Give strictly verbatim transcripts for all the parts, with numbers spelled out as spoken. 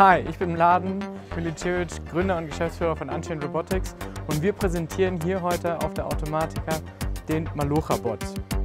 Hi, ich bin Mladen Milicevic, Gründer und Geschäftsführer von Unchained Robotics, und wir präsentieren hier heute auf der Automatica den Malocha-Bot.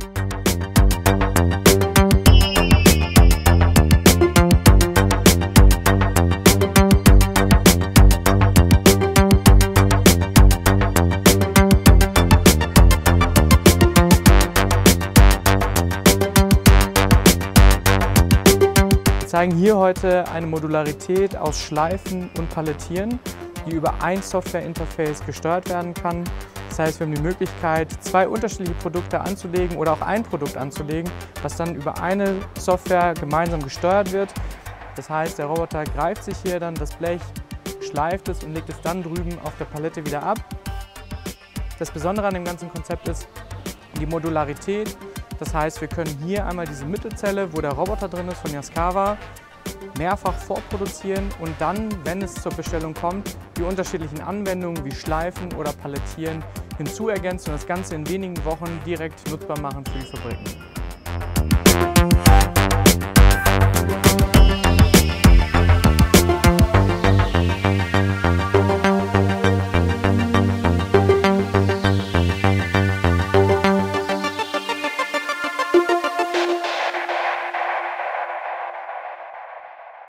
Wir zeigen hier heute eine Modularität aus Schleifen und Palettieren, die über ein Software-Interface gesteuert werden kann. Das heißt, wir haben die Möglichkeit, zwei unterschiedliche Produkte anzulegen oder auch ein Produkt anzulegen, das dann über eine Software gemeinsam gesteuert wird. Das heißt, der Roboter greift sich hier dann das Blech, schleift es und legt es dann drüben auf der Palette wieder ab. Das Besondere an dem ganzen Konzept ist die Modularität. Das heißt, wir können hier einmal diese Mittelzelle, wo der Roboter drin ist, von Yaskawa, mehrfach vorproduzieren und dann, wenn es zur Bestellung kommt, die unterschiedlichen Anwendungen wie Schleifen oder Palettieren hinzuergänzen und das Ganze in wenigen Wochen direkt nutzbar machen für die Fabriken.